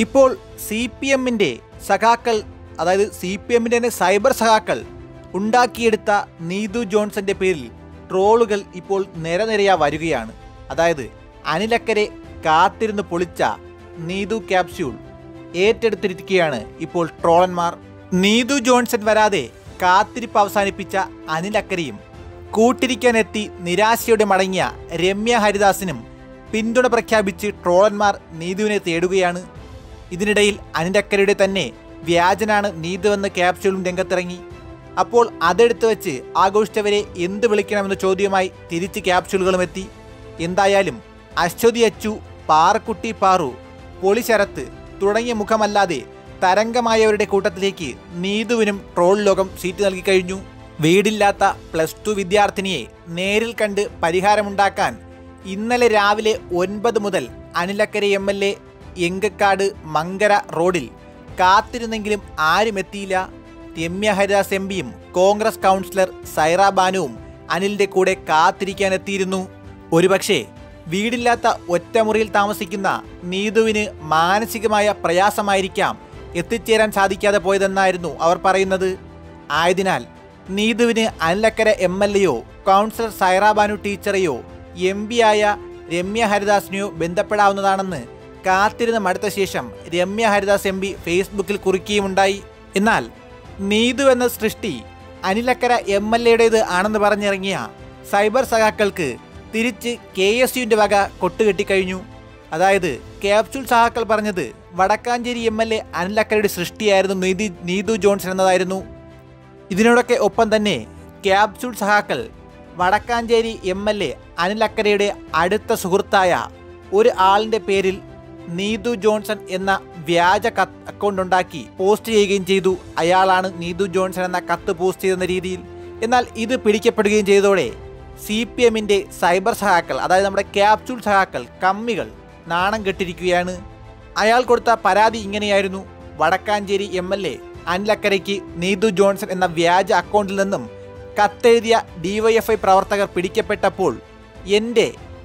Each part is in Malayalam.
ഇപ്പോൾ CPM-ന്റെ സഖാക്കൾ, അതായത് CPM-ന്റെ തന്നെ സൈബർ സഖാക്കൾ ഉണ്ടാക്കിയെടുത്ത നീതു ജോൺസന്റെ പേരിൽ ട്രോളുകൾ ഇപ്പോൾ നിരനിരയാ വരികയാണ്. അതായത് അനിലക്കരെ കാത്തിരുന്ന് പൊളിച്ച നീതു ക്യാപ്സ്യൂൾ ഏറ്റെടുത്തിരിക്കുകയാണ് ഇപ്പോൾ ട്രോളന്മാർ. നീതു ജോൺസൺ വരാതെ കാത്തിരിപ്പ് അവസാനിപ്പിച്ച അനിലക്കരയും കൂട്ടിരിക്കാനെത്തി നിരാശയോടെ മടങ്ങിയ രമ്യ ഹരിദാസിനും പിന്തുണ പ്രഖ്യാപിച്ച് ട്രോളന്മാർ നീതുവിനെ തേടുകയാണ്. ഇതിനിടയിൽ അനിലക്കരയുടെ തന്നെ വ്യാജനാണ് നീതുവെന്ന് ക്യാപ്സ്യൂളും രംഗത്തിറങ്ങി. അപ്പോൾ അതെടുത്ത് വെച്ച് ആഘോഷിച്ചവരെ എന്ത് വിളിക്കണമെന്ന ചോദ്യവുമായി തിരിച്ച് ക്യാപ്സ്യൂളുകളും എത്തി. എന്തായാലും അശ്വതി അച്ചു, പാറക്കുട്ടി പാറു, പൊളി ശരത്ത് തുടങ്ങിയ മുഖമല്ലാതെ തരംഗമായവരുടെ കൂട്ടത്തിലേക്ക് നീതുവിനും ട്രോൾ ലോകം സീറ്റ് നൽകി കഴിഞ്ഞു. വീടില്ലാത്ത +2 വിദ്യാർത്ഥിനിയെ നേരിൽ കണ്ട് പരിഹാരമുണ്ടാക്കാൻ ഇന്നലെ രാവിലെ 9 മുതൽ അനിലക്കര MLA എങ്കക്കാട് മങ്കര റോഡിൽ കാത്തിരുന്നെങ്കിലും ആരും എത്തിയില്ല. രമ്യ ഹരിദാസ് MPയും കോൺഗ്രസ് കൗൺസിലർ സൈറ ബാനുവും അനിലിന്റെ കൂടെ കാത്തിരിക്കാനെത്തിയിരുന്നു. ഒരുപക്ഷെ വീടില്ലാത്ത ഒറ്റമുറിയിൽ താമസിക്കുന്ന നീതുവിന് മാനസികമായ പ്രയാസമായിരിക്കാം എത്തിച്ചേരാൻ സാധിക്കാതെ പോയതെന്നായിരുന്നു അവർ പറയുന്നത്. ആയതിനാൽ നീതുവിന് അനിലക്കര MLAയോ കൗൺസിലർ സൈറ ബാനു ടീച്ചറെയോ MP ആയ രമ്യ ഹരിദാസിനെയോ ബന്ധപ്പെടാവുന്നതാണെന്ന് കാത്തിരുന്ന് മടുത്ത ശേഷം രമ്യ ഹരിദാസ് MP ഫേസ്ബുക്കിൽ കുറിക്കുകയുമുണ്ടായി. എന്നാൽ നീതു എന്ന സൃഷ്ടി അനിലക്കര MLAയുടേത് ആണെന്ന് പറഞ്ഞിറങ്ങിയ സൈബർ സഖാക്കൾക്ക് തിരിച്ച് KSUവിൻ്റെ വക കൊട്ടുകെട്ടിക്കഴിഞ്ഞു. അതായത് ക്യാപ്സ്യൂൾ സഖാക്കൾ പറഞ്ഞത് വടക്കാഞ്ചേരി MLA അനിലക്കരയുടെ സൃഷ്ടിയായിരുന്നു നീതു ജോൺസൺ എന്നതായിരുന്നു. ഇതിനോടൊക്കെ ഒപ്പം തന്നെ ക്യാപ്സ്യൂൾ സഖാക്കൾ വടക്കാഞ്ചേരി MLA അനിലക്കരയുടെ അടുത്ത സുഹൃത്തായ ഒരു ആളിൻ്റെ പേരിൽ നീതു ജോൺസൺ എന്ന വ്യാജ അക്കൗണ്ട് ഉണ്ടാക്കി പോസ്റ്റ് ചെയ്യുകയും ചെയ്തു. അയാളാണ് നീതു ജോൺസൺ എന്ന കത്ത് പോസ്റ്റ് ചെയ്തെന്ന രീതിയിൽ. എന്നാൽ ഇത് പിടിക്കപ്പെടുകയും ചെയ്തതോടെ CPM-ന്റെ സൈബർ സഹാക്കൾ, അതായത് നമ്മുടെ ക്യാപ്സ്യൂൾ സഹാക്കൾ കമ്മികൾ നാണം കെട്ടിരിക്കുകയാണ്. അയാൾ കൊടുത്ത പരാതി ഇങ്ങനെയായിരുന്നു: വടക്കാഞ്ചേരി MLA അനിലക്കരയ്ക്ക് നീതു ജോൺസൺ എന്ന വ്യാജ അക്കൗണ്ടിൽ നിന്നും കത്തെഴുതിയ DYFI പ്രവർത്തകർ പിടിക്കപ്പെട്ടപ്പോൾ എൻ്റെ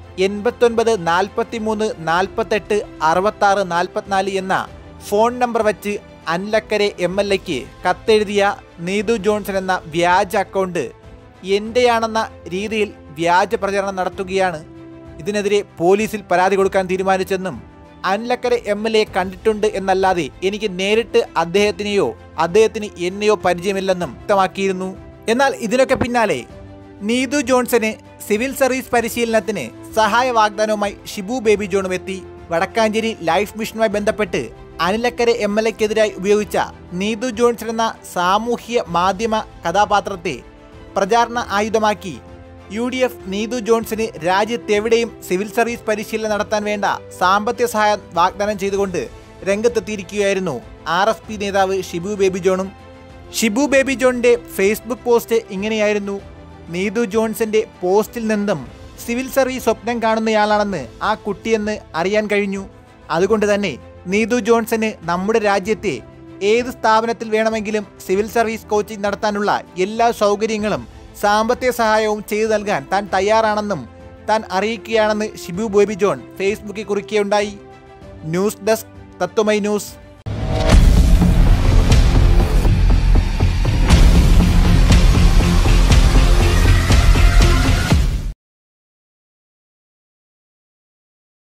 89 43 48 66 44 എന്ന ഫോൺ നമ്പർ വച്ച് അനിലക്കര MLAയ്ക്ക് കത്തെഴുതിയ നീതു ജോൺസൺ എന്ന വ്യാജ അക്കൗണ്ട് എൻ്റെയാണെന്ന രീതിയിൽ വ്യാജ പ്രചരണം നടത്തുകയാണ്. ഇതിനെതിരെ പോലീസിൽ പരാതി കൊടുക്കാൻ തീരുമാനിച്ചെന്നും അനിലക്കര MLA കണ്ടിട്ടുണ്ട് എന്നല്ലാതെ എനിക്ക് നേരിട്ട് അദ്ദേഹത്തിന് എന്നെയോ പരിചയമില്ലെന്നും വ്യക്തമാക്കിയിരുന്നു. എന്നാൽ ഇതിനൊക്കെ പിന്നാലെ നീതു ജോൺസന് സിവിൽ സർവീസ് പരിശീലനത്തിന് സഹായ വാഗ്ദാനവുമായി ഷിബു ബേബി ജോണും എത്തി. വടക്കാഞ്ചേരി ലൈഫ് മിഷനുമായി ബന്ധപ്പെട്ട് അനിലക്കര MLAയ്ക്കെതിരായി ഉപയോഗിച്ച നീതു ജോൺസൺ എന്ന സാമൂഹ്യ മാധ്യമ കഥാപാത്രത്തെ പ്രചാരണ ആയുധമാക്കി UDF നീതു ജോൺസന് രാജ്യത്തെവിടെയും സിവിൽ സർവീസ് പരിശീലനം നടത്താൻ വേണ്ട സാമ്പത്തിക സഹായം വാഗ്ദാനം ചെയ്തുകൊണ്ട് രംഗത്തെത്തിയിരിക്കുകയായിരുന്നു RSP നേതാവ് ഷിബു ബേബി ജോണും. ഷിബു ബേബി ജോണിൻ്റെ ഫേസ്ബുക്ക് പോസ്റ്റ് ഇങ്ങനെയായിരുന്നു: നീതു ജോൺസന്റെ പോസ്റ്റിൽ നിന്നും സിവിൽ സർവീസ് സ്വപ്നം കാണുന്നയാളാണെന്ന് ആ കുട്ടിയെന്ന് അറിയാൻ കഴിഞ്ഞു. അതുകൊണ്ട് തന്നെ നീതു ജോൺസന് നമ്മുടെ രാജ്യത്തെ ഏത് സ്ഥാപനത്തിൽ വേണമെങ്കിലും സിവിൽ സർവീസ് കോച്ചിങ് നടത്താനുള്ള എല്ലാ സൗകര്യങ്ങളും സാമ്പത്തിക സഹായവും ചെയ്തു നൽകാൻ താൻ തയ്യാറാണെന്നും താൻ അറിയിക്കുകയാണെന്ന് ഷിബു ബേബി ജോൺ ഫേസ്ബുക്കിൽ കുറിക്കുകയുണ്ടായി. News desk Tatwamayi news.